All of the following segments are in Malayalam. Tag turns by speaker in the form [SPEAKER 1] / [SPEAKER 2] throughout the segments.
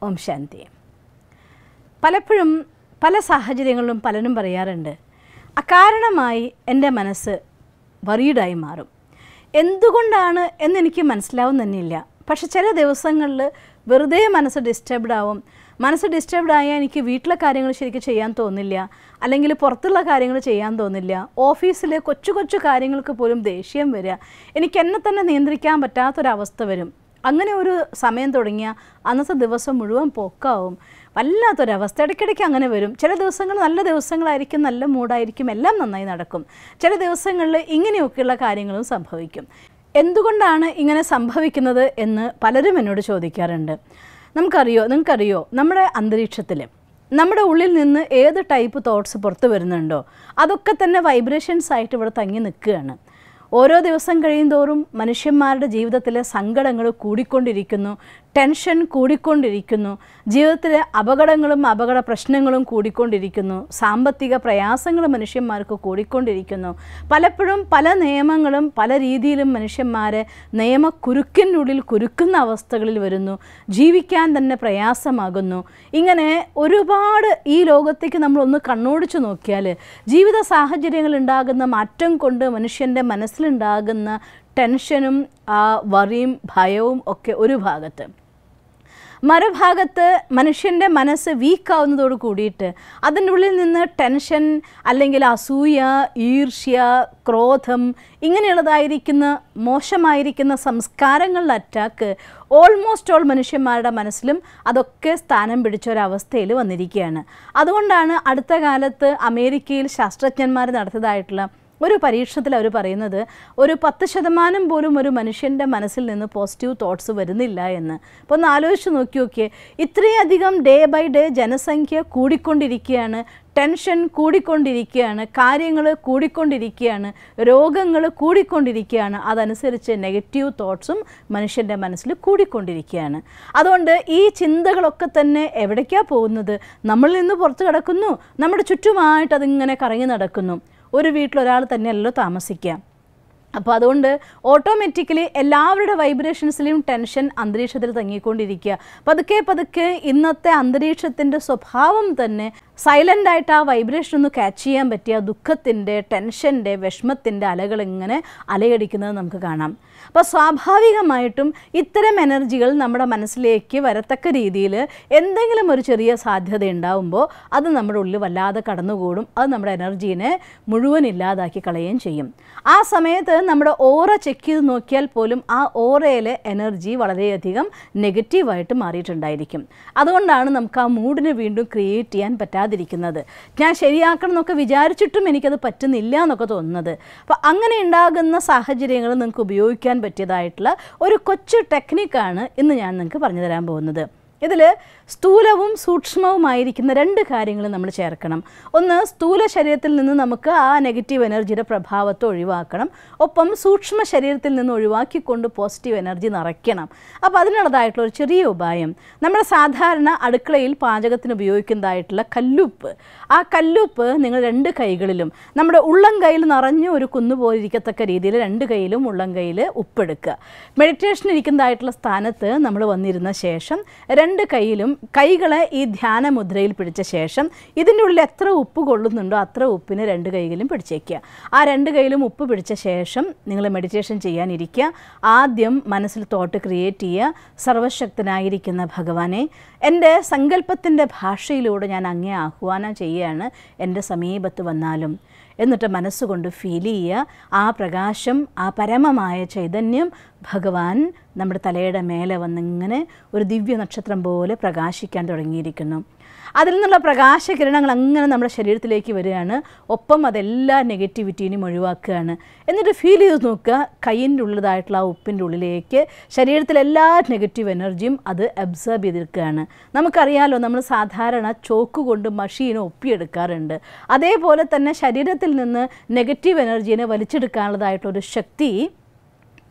[SPEAKER 1] ഓം ശാന്തി. പലപ്പോഴും പല സാഹചര്യങ്ങളിലും പലരും പറയാറുണ്ട്, അകാരണമായി എൻ്റെ മനസ്സ് വറീഡായി മാറും. എന്തുകൊണ്ടാണ് എന്നെനിക്ക് മനസ്സിലാവും തന്നെയില്ല. പക്ഷെ ചില ദിവസങ്ങളിൽ വെറുതെ മനസ്സ് ഡിസ്റ്റർബ്ഡ് ആവും. മനസ്സ് ഡിസ്റ്റർബ്ഡ് ആയാൽ എനിക്ക് വീട്ടിലെ കാര്യങ്ങൾ ശരിക്കും ചെയ്യാൻ തോന്നില്ല, അല്ലെങ്കിൽ പുറത്തുള്ള കാര്യങ്ങൾ ചെയ്യാൻ തോന്നില്ല. ഓഫീസിലെ കൊച്ചു കൊച്ചു കാര്യങ്ങൾക്ക് പോലും ദേഷ്യം വരിക, എനിക്ക് എന്നെ തന്നെ നിയന്ത്രിക്കാൻ പറ്റാത്തൊരവസ്ഥ വരും. അങ്ങനെ ഒരു സമയം തുടങ്ങിയാൽ അന്നത്തെ ദിവസം മുഴുവൻ പോക്കാവും. വല്ലാത്തൊരവസ്ഥ ഇടയ്ക്കിടയ്ക്ക് അങ്ങനെ വരും. ചില ദിവസങ്ങൾ നല്ല ദിവസങ്ങളായിരിക്കും, നല്ല മൂഡായിരിക്കും, എല്ലാം നന്നായി നടക്കും. ചില ദിവസങ്ങളിൽ ഇങ്ങനെയൊക്കെയുള്ള കാര്യങ്ങളും സംഭവിക്കും. എന്തുകൊണ്ടാണ് ഇങ്ങനെ സംഭവിക്കുന്നത് എന്ന് പലരും എന്നോട് ചോദിക്കാറുണ്ട്. നിങ്ങൾക്കറിയോ നമ്മുടെ അന്തരീക്ഷത്തിൽ നമ്മുടെ ഉള്ളിൽ നിന്ന് ഏത് ടൈപ്പ് തോട്ട്സ് പുറത്ത് വരുന്നുണ്ടോ അതൊക്കെ തന്നെ വൈബ്രേഷൻസ് ആയിട്ട് ഇവിടെ തങ്ങി നിൽക്കുകയാണ്. ഓരോ ദിവസം കഴിയുന്തോറും മനുഷ്യന്മാരുടെ ജീവിതത്തിലെ സങ്കടങ്ങൾ കൂടിക്കൊണ്ടിരിക്കുന്നു, ടെൻഷൻ കൂടിക്കൊണ്ടിരിക്കുന്നു, ജീവിതത്തിലെ അപകടങ്ങളും അപകട പ്രശ്നങ്ങളും കൂടിക്കൊണ്ടിരിക്കുന്നു, സാമ്പത്തിക പ്രയാസങ്ങൾ മനുഷ്യന്മാർക്ക് കൂടിക്കൊണ്ടിരിക്കുന്നു. പലപ്പോഴും പല നിയമങ്ങളും പല രീതിയിലും മനുഷ്യന്മാരെ നിയമക്കുരുക്കിനുള്ളിൽ കുരുക്കുന്ന അവസ്ഥകളിൽ വരുന്നു. ജീവിക്കാൻ തന്നെ പ്രയാസമാകുന്നു. ഇങ്ങനെ ഒരുപാട് ഈ ലോകത്തേക്ക് നമ്മളൊന്ന് കണ്ണോടിച്ചു നോക്കിയാൽ ജീവിത സാഹചര്യങ്ങൾ ഉണ്ടാകുന്ന മാറ്റം കൊണ്ട് മനുഷ്യൻ്റെ മനസ്സിലുണ്ടാകുന്ന ടെൻഷനും വറിയും ഭയവും ഒക്കെ ഒരു ഭാഗത്ത്, മറുഭാഗത്ത് മനുഷ്യൻ്റെ മനസ്സ് വീക്കാവുന്നതോട് കൂടിയിട്ട് അതിൻ്റെ ഉള്ളിൽ നിന്ന് ടെൻഷൻ അല്ലെങ്കിൽ അസൂയ, ഈർഷ്യ, ക്രോധം ഇങ്ങനെയുള്ളതായിരിക്കുന്ന മോശമായിരിക്കുന്ന സംസ്കാരങ്ങളുടെ അറ്റാക്ക് ഓൾമോസ്റ്റ് ഓൾ മനുഷ്യന്മാരുടെ മനസ്സിലും അതൊക്കെ സ്ഥാനം പിടിച്ചൊരവസ്ഥയിൽ വന്നിരിക്കുകയാണ്. അതുകൊണ്ടാണ് അടുത്ത കാലത്ത് അമേരിക്കയിൽ ശാസ്ത്രജ്ഞന്മാർ നടത്തിയതായിട്ടുള്ള ഒരു പരീക്ഷണത്തിൽ അവർ പറയുന്നത്, ഒരു 10% പോലും ഒരു മനുഷ്യൻ്റെ മനസ്സിൽ നിന്ന് പോസിറ്റീവ് തോട്ട്സ് വരുന്നില്ല എന്ന്. അപ്പോൾ ഒന്ന് ആലോചിച്ച് നോക്കിയേ, ഇത്രയധികം ഡേ ബൈ ഡേ ജനസംഖ്യ കൂടിക്കൊണ്ടിരിക്കുകയാണ്, ടെൻഷൻ കൂടിക്കൊണ്ടിരിക്കുകയാണ്, കാര്യങ്ങൾ കൂടിക്കൊണ്ടിരിക്കുകയാണ്, രോഗങ്ങൾ കൂടിക്കൊണ്ടിരിക്കുകയാണ്. അതനുസരിച്ച് നെഗറ്റീവ് തോട്ട്സും മനുഷ്യൻ്റെ മനസ്സിൽ കൂടിക്കൊണ്ടിരിക്കുകയാണ്. അതുകൊണ്ട് ഈ ചിന്തകളൊക്കെ തന്നെ എവിടേക്കാണ് പോകുന്നത്? നമ്മളിൽ നിന്ന് പുറത്ത് കിടക്കുന്നു, നമ്മുടെ ചുറ്റുമായിട്ട് അതിങ്ങനെ കറങ്ങി നടക്കുന്നു. ഒരു വീട്ടിലൊരാൾ തന്നെയല്ലോ താമസിക്കുക. അപ്പോൾ അതുകൊണ്ട് ഓട്ടോമാറ്റിക്കലി എല്ലാവരുടെ വൈബ്രേഷൻസിലും ടെൻഷൻ അന്തരീക്ഷത്തിൽ തങ്ങിക്കൊണ്ടിരിക്കുക. പതുക്കെ പതുക്കെ ഇന്നത്തെ അന്തരീക്ഷത്തിൻ്റെ സ്വഭാവം തന്നെ സൈലൻ്റായിട്ട് ആ വൈബ്രേഷൻ ഒന്ന് ക്യാച്ച് ചെയ്യാൻ പറ്റിയ ദുഃഖത്തിൻ്റെ, ടെൻഷൻ്റെ, വിഷമത്തിൻ്റെ അലകൾ ഇങ്ങനെ അലയടിക്കുന്നത് നമുക്ക് കാണാം. അപ്പോൾ സ്വാഭാവികമായിട്ടും ഇത്തരം എനർജികൾ നമ്മുടെ മനസ്സിലേക്ക് വരത്തക്ക രീതിയിൽ എന്തെങ്കിലും ഒരു ചെറിയ സാധ്യത ഉണ്ടാകുമ്പോൾ അത് നമ്മുടെ ഉള്ളിൽ വല്ലാതെ കടന്നുകൂടും. അത് നമ്മുടെ എനർജീനെ മുഴുവൻ ഇല്ലാതാക്കി കളയുകയും ചെയ്യും. ആ സമയത്ത് നമ്മുടെ ഓറ ചെക്ക് ചെയ്ത് നോക്കിയാൽ പോലും ആ ഓറയിലെ എനർജി വളരെയധികം നെഗറ്റീവായിട്ട് മാറിയിട്ടുണ്ടായിരിക്കും. അതുകൊണ്ടാണ് നമുക്ക് ആ മൂഡിനെ വീണ്ടും ക്രിയേറ്റ് ചെയ്യാൻ പറ്റാതിരിക്കുന്നത്. ഞാൻ ശരിയാക്കണം എന്നൊക്കെ വിചാരിച്ചിട്ടും എനിക്കത് പറ്റുന്നില്ല എന്നൊക്കെ തോന്നുന്നത്. അപ്പോൾ അങ്ങനെ ഉണ്ടാകുന്ന സാഹചര്യങ്ങൾ നിങ്ങൾക്ക് ഉപയോഗിക്കാൻ പറ്റിയതായിട്ടുള്ള ഒരു കൊച്ചു ടെക്നിക്കാണ് ഇന്ന് ഞാൻ നിങ്ങൾക്ക് പറഞ്ഞു തരാൻ പോകുന്നത്. ഇതിൽ സ്ഥൂലവും സൂക്ഷ്മവുമായിരിക്കുന്ന 2 കാര്യങ്ങൾ നമ്മൾ ചേർക്കണം. ഒന്ന്, സ്ഥൂല ശരീരത്തിൽ നിന്ന് നമുക്ക് ആ നെഗറ്റീവ് എനർജിയുടെ പ്രഭാവത്തെ ഒഴിവാക്കണം. ഒപ്പം സൂക്ഷ്മ ശരീരത്തിൽ നിന്ന് ഒഴിവാക്കിക്കൊണ്ട് പോസിറ്റീവ് എനർജി നിറയ്ക്കണം. അപ്പോൾ അതിനുള്ളതായിട്ടുള്ള ഒരു ചെറിയ ഉപായം, നമ്മുടെ സാധാരണ അടുക്കളയിൽ പാചകത്തിന് ഉപയോഗിക്കുന്നതായിട്ടുള്ള കല്ലുപ്പ്, ആ കല്ലുപ്പ് നിങ്ങൾ 2 കൈകളിലും നമ്മുടെ ഉള്ളം കയ്യിൽ നിറഞ്ഞ് ഒരു കുന്നുപോലെ ഇരിക്കത്തക്ക രീതിയിൽ 2 കൈയിലും ഉള്ളം കയ്യിൽ ഉപ്പെടുക്കുക. മെഡിറ്റേഷൻ ഇരിക്കുന്നതായിട്ടുള്ള സ്ഥാനത്ത് നമ്മൾ വന്നിരുന്ന ശേഷം 2 കൈയിലും കൈകളെ ഈ ധ്യാന മുദ്രയിൽ പിടിച്ച ശേഷം ഇതിൻ്റെ ഉള്ളിൽ എത്ര ഉപ്പ് കൊള്ളുന്നുണ്ടോ അത്ര ഉപ്പിന് 2 കൈകളിലും പിടിച്ചേക്കുക. ആ 2 കൈയിലും ഉപ്പ് പിടിച്ച ശേഷം നിങ്ങൾ മെഡിറ്റേഷൻ ചെയ്യാനിരിക്കുക. ആദ്യം മനസ്സിൽ തോട്ട് ക്രിയേറ്റ് ചെയ്യുക. സർവശക്തനായിരിക്കുന്ന ഭഗവാനെ, എൻ്റെ സങ്കല്പത്തിൻ്റെ ഭാഷയിലൂടെ ഞാൻ അങ്ങേ ആഹ്വാനം ചെയ്യുകയാണ്, എൻ്റെ സമീപത്ത് വന്നാലും. എന്നിട്ട് മനസ്സുകൊണ്ട് ഫീൽ ചെയ്യുക ആ പ്രകാശം, ആ പരമമായ ചൈതന്യം ഭഗവാൻ നമ്മുടെ തലയുടെ മേലെ വന്നിങ്ങനെ ഒരു ദിവ്യ നക്ഷത്രം പോലെ പ്രകാശിക്കാൻ തുടങ്ങിയിരിക്കുന്നു. അതിൽ നിന്നുള്ള പ്രകാശകിരണങ്ങൾ അങ്ങനെ നമ്മുടെ ശരീരത്തിലേക്ക് വരികയാണ്. ഒപ്പം അതെല്ലാ നെഗറ്റിവിറ്റീനും ഒഴിവാക്കുകയാണ്. എന്നിട്ട് ഫീൽ ചെയ്ത് നോക്കുക, കയ്യിൻ്റെ ഉള്ളതായിട്ടുള്ള ആ ഉപ്പിൻ്റെ ഉള്ളിലേക്ക് ശരീരത്തിലെ എല്ലാ നെഗറ്റീവ് എനർജിയും അത് അബ്സോർബ് ചെയ്തെടുക്കുകയാണ്. നമുക്കറിയാമല്ലോ, നമ്മൾ സാധാരണ ചോക്ക് കൊണ്ട് മഷീനെ ഒപ്പിയെടുക്കാറുണ്ട്. അതേപോലെ തന്നെ ശരീരത്തിൽ നിന്ന് നെഗറ്റീവ് എനർജീനെ വലിച്ചെടുക്കാനുള്ളതായിട്ടൊരു ശക്തി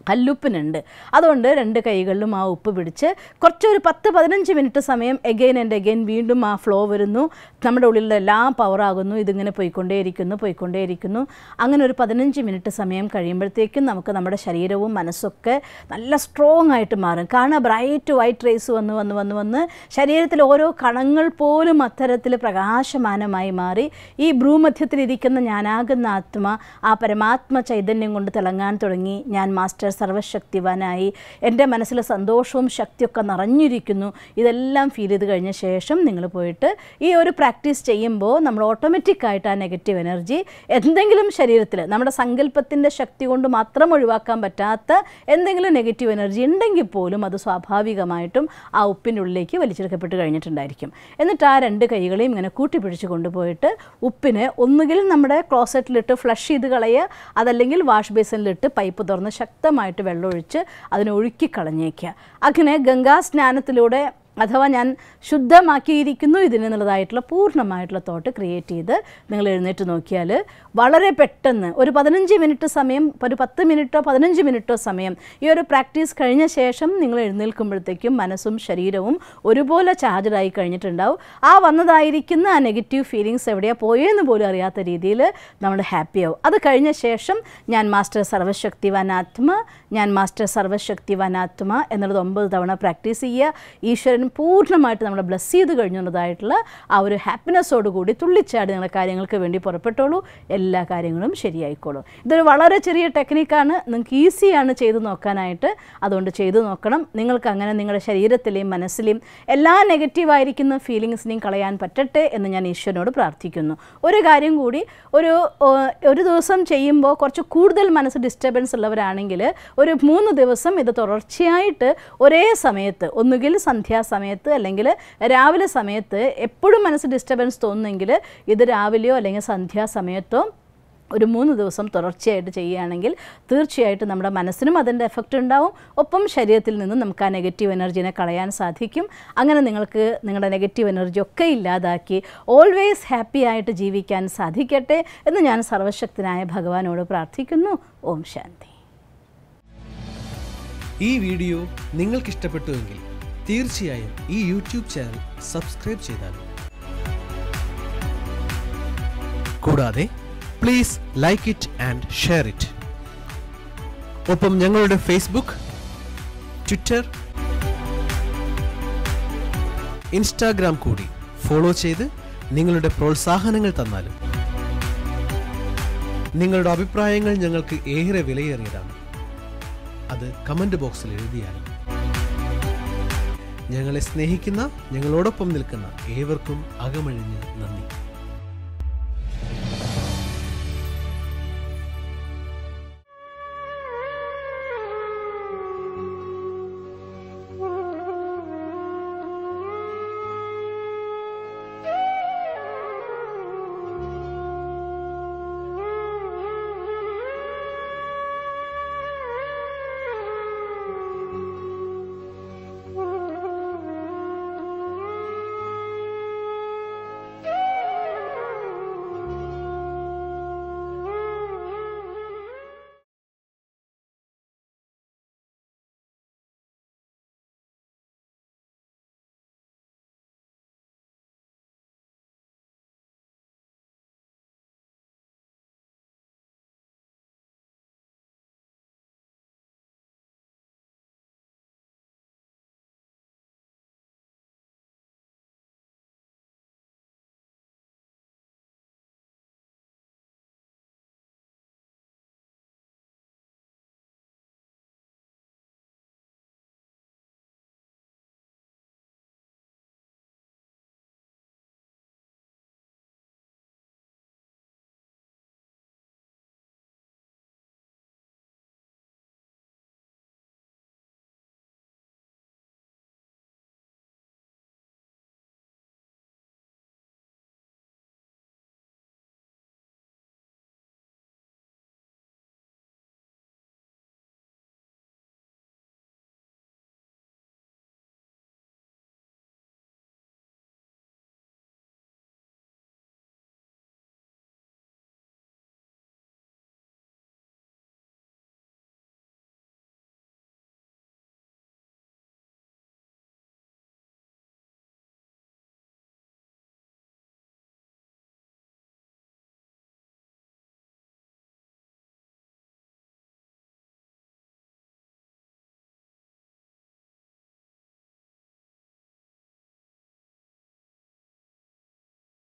[SPEAKER 1] കല്ലുപ്പിനുണ്ട്. അതുകൊണ്ട് 2 കൈകളിലും ആ ഉപ്പ് പിടിച്ച് കുറച്ചൊരു 10-15 മിനിറ്റ് സമയം എഗെയിൻ ആൻഡ് എഗെയിൻ വീണ്ടും ആ ഫ്ലോ വരുന്നു, നമ്മുടെ ഉള്ളിലുള്ള എല്ലാം പവറാകുന്നു, ഇതിങ്ങനെ പോയിക്കൊണ്ടേയിരിക്കുന്നു. അങ്ങനെ ഒരു 15 മിനിറ്റ് സമയം കഴിയുമ്പോഴത്തേക്കും നമുക്ക് നമ്മുടെ ശരീരവും മനസ്സൊക്കെ നല്ല സ്ട്രോങ് ആയിട്ട് മാറും. കാരണം ബ്രൈറ്റ് വൈറ്റ് റേസ് വന്ന് ശരീരത്തിൽ ഓരോ കണങ്ങൾ പോലും അത്തരത്തിൽ പ്രകാശമാനമായി മാറി ഈ ഭ്രൂമധ്യത്തിലിരിക്കുന്ന ഞാനാകുന്ന ആത്മ ആ പരമാത്മ ചൈതന്യം കൊണ്ട് തിളങ്ങാൻ തുടങ്ങി. ഞാൻ മാസ്റ്റർ സർവശക്തിവാനായി, എൻ്റെ മനസ്സിൽ സന്തോഷവും ശക്തിയൊക്കെ നിറഞ്ഞിരിക്കുന്നു. ഇതെല്ലാം ഫീൽ ചെയ്ത് കഴിഞ്ഞ ശേഷം നിങ്ങൾ പോയിട്ട് ഈ ഒരു പ്രാക്ടീസ് ചെയ്യുമ്പോൾ നമ്മൾ ഓട്ടോമാറ്റിക്കായിട്ട് ആ നെഗറ്റീവ് എനർജി എന്തെങ്കിലും ശരീരത്തിൽ നമ്മുടെ സങ്കല്പത്തിൻ്റെ ശക്തി കൊണ്ട് മാത്രം ഒഴിവാക്കാൻ പറ്റാത്ത എന്തെങ്കിലും നെഗറ്റീവ് എനർജി ഉണ്ടെങ്കിൽ പോലും അത് സ്വാഭാവികമായിട്ടും ആ ഉപ്പിൻ്റെ ഉള്ളിലേക്ക് വലിച്ചെടുക്കപ്പെട്ട് കഴിഞ്ഞിട്ടുണ്ടായിരിക്കും. എന്നിട്ട് ആ 2 കൈകളെയും ഇങ്ങനെ കൂട്ടിപ്പിടിച്ച് കൊണ്ടുപോയിട്ട് ഉപ്പിനെ ഒന്നുകിൽ നമ്മുടെ ക്ലോസറ്റിലിട്ട് ഫ്ലഷ് ചെയ്ത് കളയുക, അതല്ലെങ്കിൽ വാഷ് ബേസിനിലിട്ട് പൈപ്പ് തുറന്ന് ശക്തമായിട്ട് വെള്ളമൊഴിച്ച് അതിനെ ഒഴുക്കി കളഞ്ഞേക്കുക. അങ്ങനെ ഗംഗാ സ്നാനത്തിലൂടെ അഥവാ ഞാൻ ശുദ്ധമാക്കിയിരിക്കുന്നു ഇതിനുള്ളതായിട്ടുള്ള പൂർണ്ണമായിട്ടുള്ള തോട്ട് ക്രിയേറ്റ് ചെയ്ത് നിങ്ങൾ എഴുന്നേറ്റ് നോക്കിയാൽ വളരെ പെട്ടെന്ന് ഒരു 15 മിനിറ്റ് സമയം, ഒരു 10 മിനിറ്റോ 15 മിനിറ്റോ സമയം ഈ ഒരു പ്രാക്ടീസ് കഴിഞ്ഞ ശേഷം നിങ്ങൾ എഴുന്നേൽക്കുമ്പോഴത്തേക്കും മനസ്സും ശരീരവും ഒരുപോലെ ചാർജഡായി കഴിഞ്ഞിട്ടുണ്ടാവും. ആ വന്നതായിരിക്കുന്ന ആ നെഗറ്റീവ് ഫീലിങ്സ് എവിടെയാണ് പോയെന്ന് പോലും അറിയാത്ത രീതിയിൽ നമ്മൾ ഹാപ്പിയാവും. അത് കഴിഞ്ഞ ശേഷം ഞാൻ മാസ്റ്റർ സർവശക്തിവാനാത്മ, ഞാൻ മാസ്റ്റർ സർവശക്തിവാനാത്മ എന്നുള്ളത് 9 തവണ പ്രാക്ടീസ് ചെയ്യുക. ഈശ്വരൻ പൂർണ്ണമായിട്ട് നമ്മളെ ബ്ലെസ് ചെയ്ത് കഴിഞ്ഞുള്ളതായിട്ടുള്ള ആ ഒരു ഹാപ്പിനെസ്സോട് കൂടി തുള്ളിച്ചാടി നിങ്ങളുടെ കാര്യങ്ങൾക്ക് വേണ്ടി പുറപ്പെട്ടോളൂ, എല്ലാ കാര്യങ്ങളും ശരിയായിക്കോളൂ. ഇതൊരു വളരെ ചെറിയ ടെക്നിക്കാണ്, നിങ്ങൾക്ക് ഈസിയാണ് ചെയ്ത് നോക്കാനായിട്ട്. അതുകൊണ്ട് ചെയ്തു നോക്കണം. നിങ്ങൾക്ക് അങ്ങനെ നിങ്ങളുടെ ശരീരത്തിലെയും മനസ്സിലെയും എല്ലാ നെഗറ്റീവായിരിക്കുന്ന ഫീലിങ്സിനെയും കളയാൻ പറ്റട്ടെ എന്ന് ഞാൻ ഈശ്വരനോട് പ്രാർത്ഥിക്കുന്നു. ഒരു കാര്യം കൂടി, ഒരു ദിവസം ചെയ്യുമ്പോൾ കുറച്ച് കൂടുതൽ മനസ്സ് ഡിസ്റ്റർബൻസ് ഉള്ളവരാണെങ്കിൽ ഒരു 3 ദിവസം ഇത് തുടർച്ചയായിട്ട് ഒരേ സമയത്ത്, ഒന്നുകിൽ സന്ധ്യാസമയത്ത് അല്ലെങ്കിൽ രാവിലെ സമയത്ത് എപ്പോഴും മനസ്സ് ഡിസ്റ്റർബൻസ് തോന്നുന്നെങ്കിൽ ഇത് രാവിലെയോ അല്ലെങ്കിൽ സന്ധ്യാസമയത്തോ ഒരു 3 ദിവസം തുടർച്ചയായിട്ട് ചെയ്യുകയാണെങ്കിൽ തീർച്ചയായിട്ടും നമ്മുടെ മനസ്സിനും അതിൻ്റെ എഫക്റ്റ് ഉണ്ടാവും. ഒപ്പം ശരീരത്തിൽ നിന്ന് നമുക്ക് ആ നെഗറ്റീവ് എനർജീനെ കളയാൻ സാധിക്കും. അങ്ങനെ നിങ്ങൾക്ക് നിങ്ങളുടെ നെഗറ്റീവ് എനർജി ഒക്കെ ഇല്ലാതാക്കി ഓൾവേസ് ഹാപ്പി ആയിട്ട് ജീവിക്കാൻ സാധിക്കട്ടെ എന്ന് ഞാൻ സർവശക്തനായ ഭഗവാനോട് പ്രാർത്ഥിക്കുന്നു. ഓം ശാന്തി.
[SPEAKER 2] ഈ വീഡിയോ നിങ്ങൾക്ക് ഇഷ്ടപ്പെട്ടുവെങ്കിൽ തീർച്ചയായും ഈ യൂട്യൂബ് ചാനൽ സബ്സ്ക്രൈബ് ചെയ്താലും, കൂടാതെ please like it and share it. ഒപ്പം ഞങ്ങളുടെ ഫേസ്ബുക്ക്, ട്വിറ്റർ, ഇൻസ്റ്റാഗ്രാം കൂടി ഫോളോ ചെയ്ത് നിങ്ങളുടെ പ്രോത്സാഹനങ്ങൾ തന്നാലും. നിങ്ങളുടെ അഭിപ്രായങ്ങൾ ഞങ്ങൾക്ക് ഏറെ വിലയേറിയതാണ്. അത് കമന്റ് ബോക്സിൽ എഴുതിയാലും. ഞങ്ങളെ സ്നേഹിക്കുന്ന, ഞങ്ങളോടൊപ്പം നിൽക്കുന്ന ഏവർക്കും അകമഴിഞ്ഞ് നന്ദി.